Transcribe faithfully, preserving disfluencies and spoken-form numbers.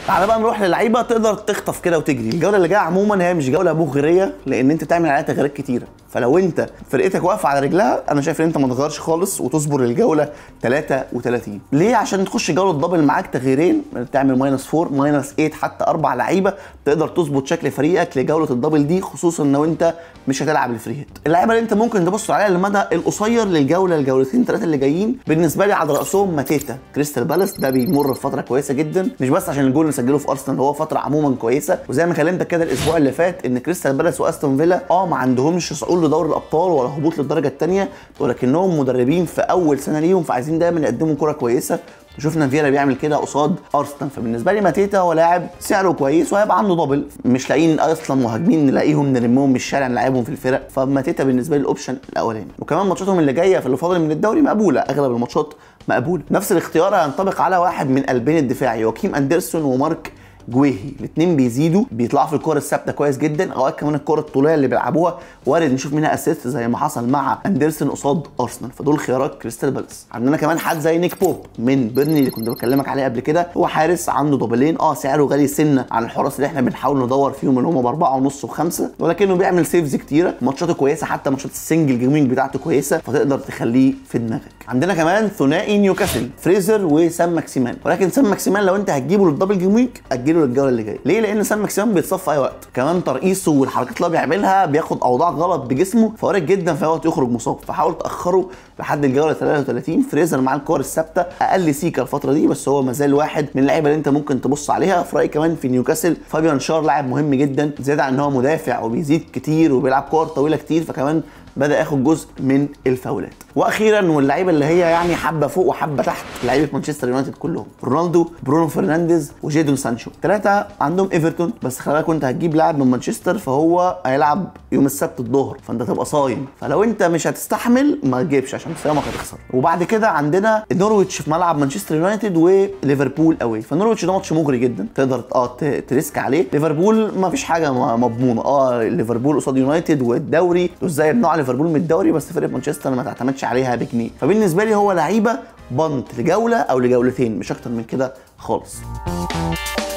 تعالى بقى نروح للعيبه تقدر تخطف كده وتجري. الجوله اللي جايه عموما هي مش جوله مغريه لان انت تعمل عليها تغييرات كتيره، فلو انت فرقتك واقفه على رجلها انا شايف ان انت ما تغيرش خالص وتصبر الجوله ثلاثة وثلاثين. ليه؟ عشان تخش جوله الدبل معاك تغييرين، تعمل ماينس أربعة ماينس ثمانية حتى اربع لعيبه، تقدر تظبط شكل فريقك لجوله الدبل دي، خصوصا لو انت مش هتلعب الفري هيت. اللعيبه اللي انت ممكن تبص عليها للمدى القصير للجوله الجولتين ثلاثه اللي جايين بالنسبه لي على راسهم ماتيتا. كريستال بالاس ده بيمر بفتره كويسه جدا، مش بس عشان الجول اللي سجله في ارسنال، هو فتره عموما كويسه. وزي ما كلمتك كده الاسبوع اللي فات ان كريستال بالاس واستون فيلا اه ما عندهمش صعود لدوري الابطال ولا هبوط للدرجه الثانيه، ولكنهم مدربين في اول سنه ليهم فعايزين دايما يقدموا كره كويسه. شفنا فيرا بيعمل كده قصاد ارسنال، فبالنسبه لي ماتيتا هو لاعب سعره كويس وهيبقى عنده دبل، مش لاقيين اصلا مهاجمين نلاقيهم نلمهم من الشارع نلعبهم في الفرق، فماتيتا بالنسبه لي الاوبشن الاولاني. وكمان ماتشاتهم اللي جايه في اللي فاضل من الدوري مقبوله، اغلب الماتشات مقبوله. نفس الاختيار هينطبق على واحد من قلبين الدفاع يواكيم اندرسون ومارك جويهي، الاثنين بيزيدوا بيطلعوا في الكره الثابته كويس جدا، اوقات كمان الكره الطوليه اللي بيلعبوها وارد نشوف منها اسيست زي ما حصل مع اندرسون قصاد ارسنال، فدول خيارات كريستال بالاس. عندنا كمان حد زي نيك بوب من بيرني اللي كنت بكلمك عليه قبل كده، هو حارس عنده دبلين، اه سعره غالي سنه عن الحراس اللي احنا بنحاول ندور فيهم اللي هم باربعه ونص وخمسه، ولكنه بيعمل سيفز كتيره، ماتشاته كويسه، حتى ماتشات السنجل جيمنج بتاعته كويسه، فتقدر تخليه في دماغك. عندنا كمان ثنائي نيوكاسل فريزر وسام ماكسيمان، ولكن سام ماكسيمان لو انت هتجيبه للدبل جيمنج اجله للجوله اللي جايه. ليه؟ لان سام ماكسيمان بيتصف في اي وقت، كمان ترقيصه والحركات اللي هو بيعملها بياخد اوضاع غلط بجسمه، فوارد جدا في وقت يخرج مصاب، فحاول تاخره لحد الجوله ثلاثة وثلاثين. فريزر مع الكور الثابته اقل سيكا الفتره دي، بس هو مازال واحد من اللعيبه اللي انت ممكن تبص عليها. في رايي كمان في نيوكاسل فابيان شار لاعب مهم جدا، زياده عن ان هو مدافع وبيزيد كتير وبيلعب كور طويله كتير، فكمان بدا ياخد جزء من الفاولات. واخيرا واللعيبه اللي هي يعني حبه فوق وحبه تحت، لعيبه مانشستر يونايتد كلهم، رونالدو، برونو فرنانديز وجيدون سانشو، ثلاثه عندهم ايفرتون، بس خلي بالك وانت هتجيب لاعب من مانشستر فهو هيلعب يوم السبت الظهر، فانت تبقى صايم، فلو انت مش هتستحمل ما تجيبش عشان صيامك هتخسر. وبعد كده عندنا نورويتش في ملعب مانشستر يونايتد وليفربول قوي، فنورويتش ده ماتش مغري جدا تقدر اه تريسك عليه. ليفربول ما فيش حاجه مضمونه، اه ليفربول قصاد يونايتد والدوري وازاي يمنعوا ليفربول من الدوري، بس فرقه مانشستر ما تعتمدش عليها بجنيه، فبالنسبه لي هو لعيبه بنط لجوله او لجولتين مش اكتر من كده خالص.